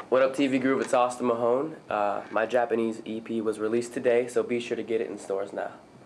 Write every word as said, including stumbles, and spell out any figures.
What up, T V group? It's Austin Mahone. Uh, my Japanese E P was released today, so be sure to get it in stores now.